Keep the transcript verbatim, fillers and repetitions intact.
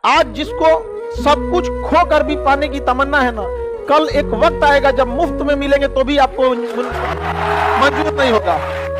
आज जिसको सब कुछ खो कर भी पाने की तमन्ना है ना, कल एक वक्त आएगा जब मुफ्त में मिलेंगे तो भी आपको मंजूर नहीं होगा।